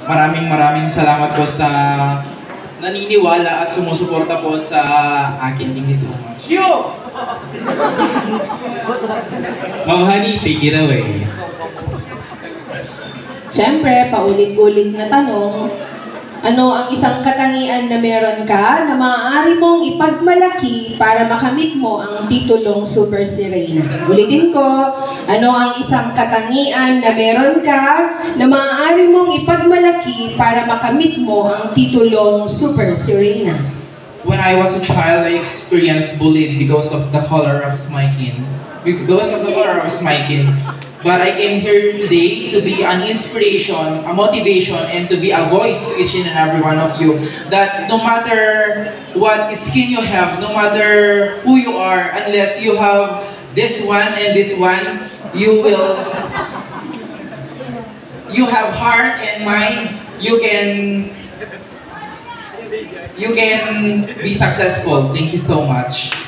maraming salamat po sa naniniwala at sumusuporta po sa akin. Thank you so much. Ma'am Honey, take it away. Siyempre, paulit-ulit na tanong, ano ang isang katangian na meron ka na maaari mong ipagmalaki para makamit mo ang titulong Super Sirena? Ulitin ko, ano ang isang katangian na meron ka na maaari mong ipagmalaki para makamit mo ang titulong Super Sirena? When I was a child, I experienced bullying because of the color of my skin. But I came here today to be an inspiration, a motivation, and to be a voice to each and every one of you. That no matter what skin you have, no matter who you are, unless you have this one and this one, you have heart and mind, you can be successful. Thank you so much.